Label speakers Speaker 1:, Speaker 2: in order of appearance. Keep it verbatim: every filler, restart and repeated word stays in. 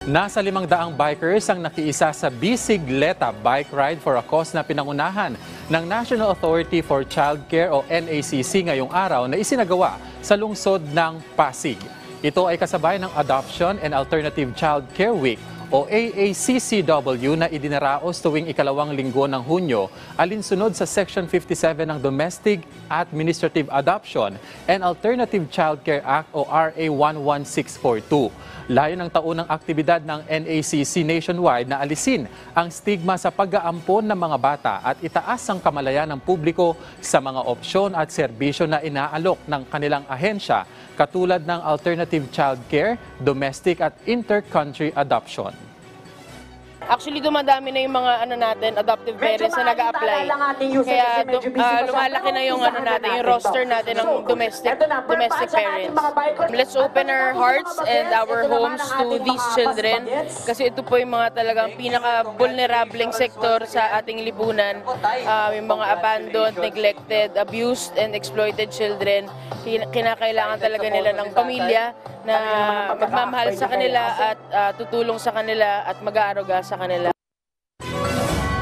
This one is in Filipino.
Speaker 1: Nasa limang daang bikers ang nakiisa sa Bisigleta Bike Ride for a Cause na pinangunahan ng National Authority for Childcare o N A C C ngayong araw na isinagawa sa lungsod ng Pasig. Ito ay kasabay ng Adoption and Alternative Child Care Week o A A C C W na idinaraos tuwing ikalawang linggo ng Hunyo alinsunod sa Section fifty-seven ng Domestic Administrative Adoption and Alternative Child Care Act o R A one one six four two. Layo ng taunang aktibidad ng N A C C nationwide na alisin ang stigma sa pag-aampon ng mga bata at itaas ang kamalayan ng publiko sa mga opsyon at serbisyo na inaalok ng kanilang ahensya katulad ng alternative child care, domestic at inter-country adoption.
Speaker 2: Actually, dumadami na yung mga ano natin, adoptive parents na nag-a-apply. Kaya uh, lumalaki na yung ano natin, yung roster natin ng domestic domestic parents. Let's open our hearts and our homes to these children kasi ito po yung mga talagang pinaka-vulnerableng sektor sa ating lipunan. Uh, yung mga abandoned, neglected, abused and exploited children. Kinakailangan talaga nila ng pamilya na magmamahal sa kanila at uh, tutulong sa kanila at mag-aaruga sa kanila.